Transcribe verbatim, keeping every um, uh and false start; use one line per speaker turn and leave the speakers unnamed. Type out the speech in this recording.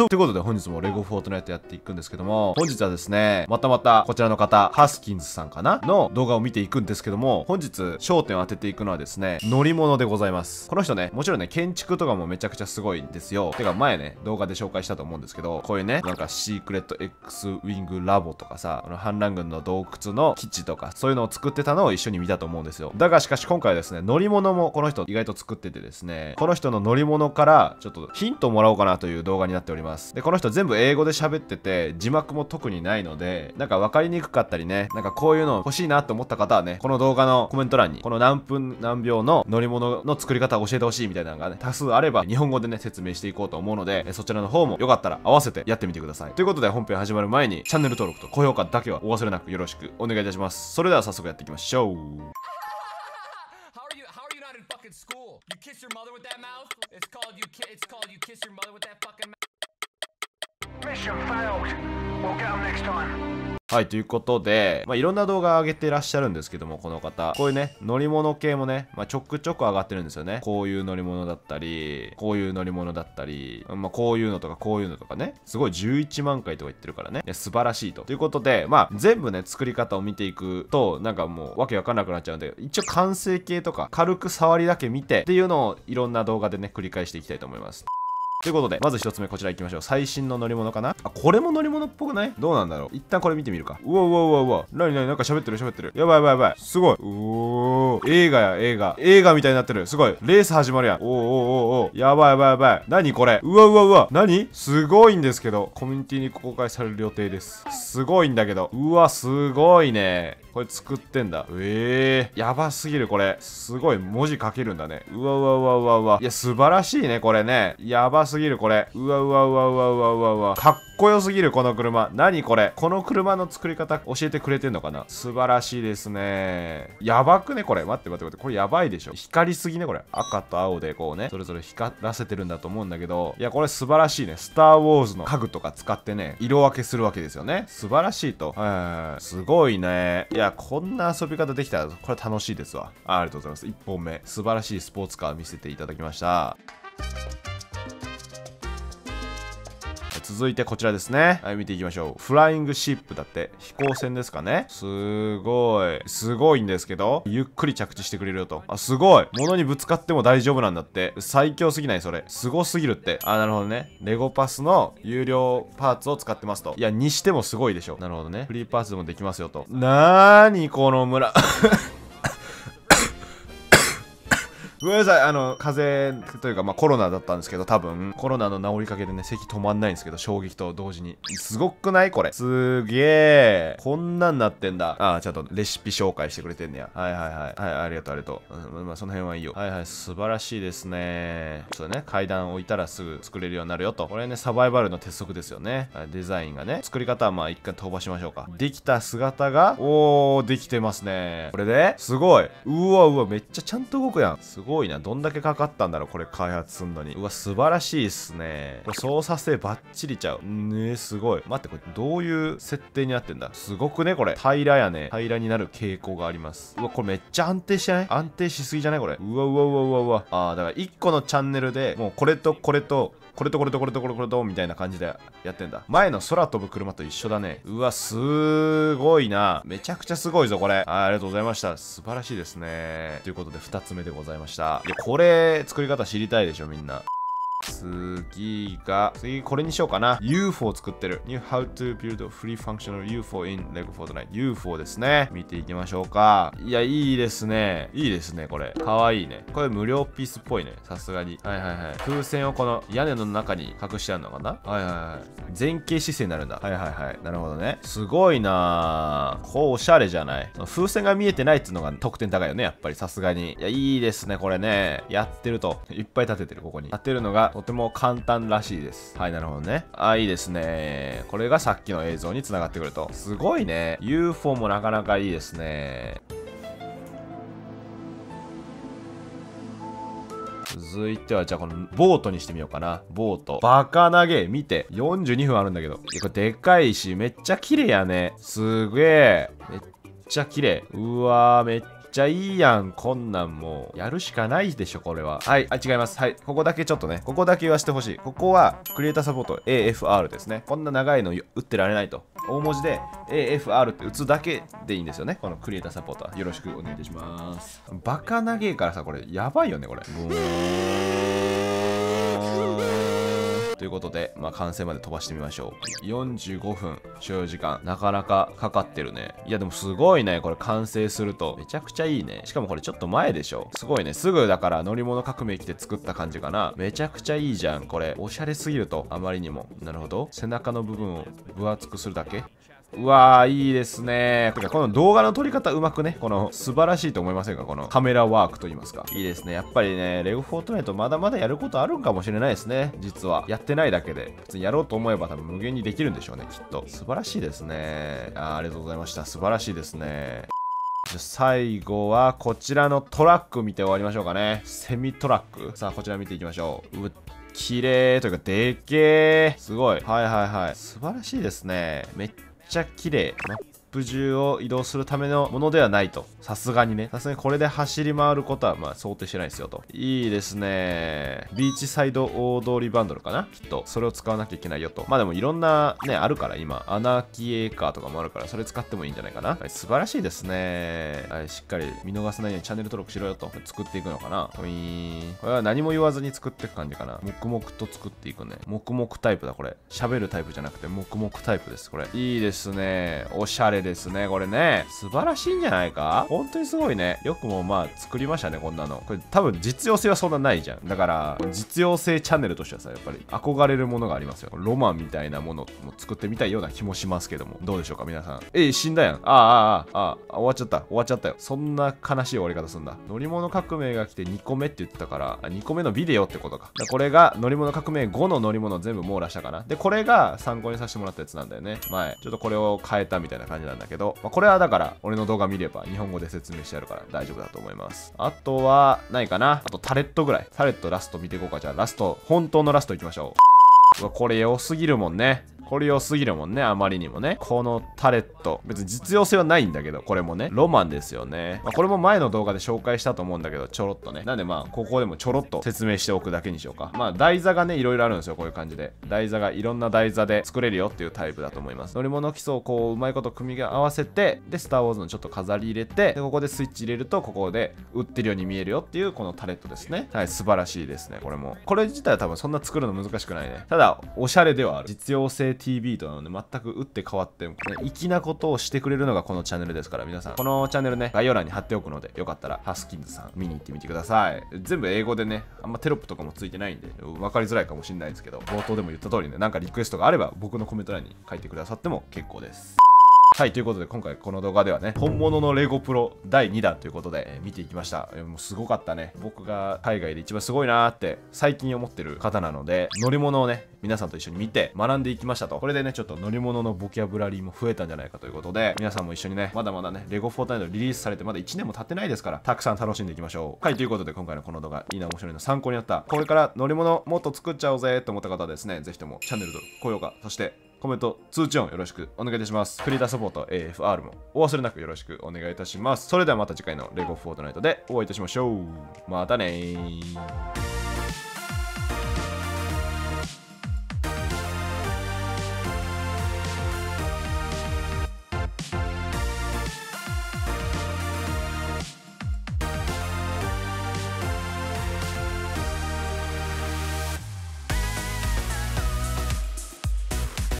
ということで本日もレゴフォートナイトやっていくんですけども、本日はですね、またまたこちらの方、ハスキンズさんかなの動画を見ていくんですけども、本日焦点を当てていくのはですね、乗り物でございます。この人ね、もちろんね、建築とかもめちゃくちゃすごいんですよ。てか前ね、動画で紹介したと思うんですけど、こういうね、なんかシークレット X ウィングラボとかさ、あの反乱軍の洞窟の基地とか、そういうのを作ってたのを一緒に見たと思うんですよ。だがしかし今回はですね、乗り物もこの人意外と作っててですね、この人の乗り物からちょっとヒントをもらおうかなという動画になっております。で、この人全部英語で喋ってて、字幕も特にないので、なんか分かりにくかったりね、なんかこういうの欲しいなと思った方はね、この動画のコメント欄に、この何分何秒の乗り物の作り方を教えてほしいみたいなのがね、多数あれば、日本語でね、説明していこうと思うので、そちらの方もよかったら合わせてやってみてください。ということで、本編始まる前に、チャンネル登録と高評価だけはお忘れなくよろしくお願いいたします。それでは早速やっていきましょう。
School. You kiss your mother with that mouth? It's called you ki- it's called you kiss your mother with that fucking mouth.
Mission failed. We'll get them next time.
はい、ということで、まあ、いろんな動画上げてらっしゃるんですけども、この方。こういうね、乗り物系もね、まあ、ちょくちょく上がってるんですよね。こういう乗り物だったり、こういう乗り物だったり、まあ、こういうのとかこういうのとかね、すごいじゅういちまんかいとか言ってるからね、素晴らしいと。ということで、まあ、全部ね、作り方を見ていくと、なんかもう、わけわかんなくなっちゃうんで、一応完成形とか、軽く触りだけ見て、っていうのをいろんな動画でね、繰り返していきたいと思います。ということで、まず一つ目こちら行きましょう。最新の乗り物かなあ、これも乗り物っぽくない？どうなんだろう。一旦これ見てみるか。うわうわうわうわ。なになになんか喋ってる喋ってる。やばいやばいやばい。すごい。うおー。映画や映画。映画みたいになってる。すごい。レース始まるやん。おーおーおーおー。やばいやばいやばい。なにこれ。うわうわうわ。なにすごいんですけど。コミュニティに公開される予定です。すごいんだけど。うわ、すごいね。これ作ってんだ。ええー。やばすぎるこれ。すごい文字書けるんだね。うわうわうわうわうわ。いや、素晴らしいね、これね。やばすぎるこれ。うわうわうわうわうわうわうわ。かっこよすぎるこの車。何これ。この車の作り方教えてくれてんのかな。素晴らしいですね。やばくねこれ。待って待って待って。これやばいでしょ。光りすぎねこれ。赤と青でこうね、それぞれ光らせてるんだと思うんだけど。いや、これ素晴らしいね。スターウォーズの家具とか使ってね、色分けするわけですよね。素晴らしいと。はい。すごいね。いや、こんな遊び方できたら、これ楽しいですわ。あ、ありがとうございます。いっぽんめ。素晴らしいスポーツカー見せていただきました。続いてこちらですね。はい、見ていきましょう。フライングシップだって。飛行船ですかね。すごい。すごいんですけど、ゆっくり着地してくれるよと。あ、すごい。物にぶつかっても大丈夫なんだって。最強すぎないそれ。すごすぎるって。あ、なるほどね。レゴパスの有料パーツを使ってますと。いや、にしてもすごいでしょ。なるほどね。フリーパーツでもできますよと。なーにこの村。ごめんなさい、あの、風邪というか、まあコロナだったんですけど、多分、コロナの治りかけでね、咳止まんないんですけど、衝撃と同時に。すごくないこれ。すげえ。こんなんなってんだ。ああ、ちゃんとレシピ紹介してくれてんねや。はいはいはい。はい、ありがとうありがとう。うん、まあその辺はいいよ。はいはい、素晴らしいですね。ちょっとね、階段置いたらすぐ作れるようになるよと。これね、サバイバルの鉄則ですよね。はい、デザインがね。作り方はまあ一回飛ばしましょうか。できた姿が、おー、できてますね。これですごい。うわうわ、めっちゃちゃんと動くやん。すごい。すごいな。どんだけかかったんだろうこれ開発すんのに。うわ、素晴らしいっすね。これ操作性バッチリちゃう。ねえ、すごい。待って、これどういう設定になってんだ。すごくねこれ。平らやね。平らになる傾向があります。うわ、これめっちゃ安定してない？安定しすぎじゃないこれ。うわうわうわうわうわ。あー、だからいっこのチャンネルでもうこれとこれとこれとこれとこれとこれとこれとみたいな感じでやってんだ。前の空飛ぶ車と一緒だね。うわ、すごいな。めちゃくちゃすごいぞこれ。あ、ありがとうございました。素晴らしいですね。ということでふたつめでございました。で、これ作り方知りたいでしょみんな。次が、次これにしようかな。ユーフォー 作ってる。New How to Build a Free Functional ユーフォー in LEGO Fortnite。ユーフォー ですね。見ていきましょうか。いや、いいですね。いいですね、これ。かわいいね。これ無料ピースっぽいね。さすがに。はいはいはい。風船をこの屋根の中に隠してあるのかな。はいはいはい。前傾姿勢になるんだ。はいはいはい。なるほどね。すごいなぁ。こうおしゃれじゃない。風船が見えてないっていうのが得点高いよね。やっぱりさすがに。いや、いいですね、これね。やってると。いっぱい立ててる、ここに。立てるのがとても簡単らしいです。はい、なるほどね。あ、いいですね。これがさっきの映像につながってくると。すごいね。ユーフォー もなかなかいいですね。続いては、じゃあこのボートにしてみようかな。ボート。バカ投げ。見て。よんじゅうにふんあるんだけど。いや、これでかいし、めっちゃ綺麗やね。すげえ。めっちゃ綺麗。うわー、めっちゃいいやん。こんなんもうやるしかないでしょこれは。はい、あ、違います。はい、ここだけちょっとね、ここだけ言わせてほしい。ここはクリエイターサポート エーエフアール ですね。こんな長いの打ってられないと。大文字で エーエフアール って打つだけでいいんですよね。このクリエイターサポートはよろしくお願いいたします。バカ長えからさ、これやばいよねこれ。ということで、まあ、完成まで飛ばしてみましょう。よんじゅうごふん所要時間、なかなかかかってるね。いやでもすごいね、これ完成するとめちゃくちゃいいね。しかもこれちょっと前でしょ。すごいね、すぐだから乗り物革命来て作った感じかな。めちゃくちゃいいじゃんこれ。おしゃれすぎると、あまりにも。なるほど、背中の部分を分厚くするだけ。うわー、いいですね。てかこの動画の撮り方うまくね、この素晴らしいと思いませんか、このカメラワークと言いますか。いいですね。やっぱりね、レゴフォートナイトまだまだやることあるんかもしれないですね。実はやってないだけで、普通にやろうと思えば多分無限にできるんでしょうね、きっと。素晴らしいですね。あー、ありがとうございました。素晴らしいですね。じゃ最後はこちらのトラック見て終わりましょうかね。セミトラック。さあこちら見ていきましょう。う綺麗というかでっけー。すごい。はいはいはい。素晴らしいですね。めっちゃ綺麗。マップ中を移動するためのものではないと。さすがにね。さすがにこれで走り回ることはまあ想定してないですよと。いいですね。ビーチサイド大通りバンドルかなきっと。それを使わなきゃいけないよと。まあでもいろんなね、あるから今。アナーキーエーカーとかもあるから、それ使ってもいいんじゃないかな。はい、素晴らしいですね。はい、しっかり見逃さないようにチャンネル登録しろよと。作っていくのかな。ウィーン。これは何も言わずに作っていく感じかな。黙々と作っていくね。黙々タイプだ、これ。喋るタイプじゃなくて、黙々タイプです、これ。いいですね。おしゃれですね、これね。素晴らしいんじゃないか。本当にすごいね。よくもまあ作りましたね、こんなの。これ多分実用性はそんなないじゃん。だから、実用性チャンネルとしてはさ、やっぱり憧れるものがありますよ。ロマンみたいなものも作ってみたいような気もしますけども。どうでしょうか、皆さん。えい、死んだやん。ああ、ああ、ああ、終わっちゃった。終わっちゃったよ。そんな悲しい終わり方すんだ。乗り物革命が来てにこめって言ってたから、あにこめのビデオってことか。これが乗り物革命ごの乗り物を全部網羅したかな。で、これが参考にさせてもらったやつなんだよね。前。ちょっとこれを変えたみたいな感じなんだけど、まあ、これはだから、俺の動画見れば日本語で説明してやるから大丈夫だと思います。あとは、ないかな。あとタレットぐらい。タレットラスト見ていこうか。じゃあラスト、本当のラストいきましょう。うわ、これ良すぎるもんね。これ良すぎるもんね、あまりにもね。このタレット。別に実用性はないんだけど、これもね、ロマンですよね。まあ、これも前の動画で紹介したと思うんだけど、ちょろっとね。なんでまあ、ここでもちょろっと説明しておくだけにしようか。まあ、台座がね、いろいろあるんですよ、こういう感じで。台座がいろんな台座で作れるよっていうタイプだと思います。乗り物基礎をこう、うまいこと組み合わせて、で、スター・ウォーズのちょっと飾り入れて、で、ここでスイッチ入れると、ここで売ってるように見えるよっていう、このタレットですね。はい、素晴らしいですね、これも。これ自体は多分そんな作るの難しくないね。ただ、おしゃれではある。実用性 ティービー となので、全く打って変わって、ね、粋なことをしてくれるのがこのチャンネルですから、皆さんこのチャンネルね、概要欄に貼っておくので、よかったらハスキンズさん見に行ってみてください。全部英語でね、あんまテロップとかもついてないんで分かりづらいかもしれないですけど、冒頭でも言った通りね、なんかリクエストがあれば僕のコメント欄に書いてくださっても結構です。はい、ということで今回この動画ではね、本物のレゴプロだいにだんということで、えー、見ていきました。えー、もうすごかったね。僕が海外で一番すごいなーって最近思ってる方なので、乗り物をね、皆さんと一緒に見て学んでいきましたと。これでね、ちょっと乗り物のボキャブラリーも増えたんじゃないかということで、皆さんも一緒にね、まだまだね、レゴフォートナイトリリースされてまだいちねんも経ってないですから、たくさん楽しんでいきましょう。はい、ということで今回のこの動画、いいな、面白いな、参考になった。これから乗り物もっと作っちゃおうぜと思った方はですね、ぜひともチャンネル登録、高評価、そしてコメント、通知音よろしくお願いいたします。クリエイターサポート エーエフアール もお忘れなくよろしくお願いいたします。それではまた次回のレゴフォートナイトでお会いいたしましょう。またねー。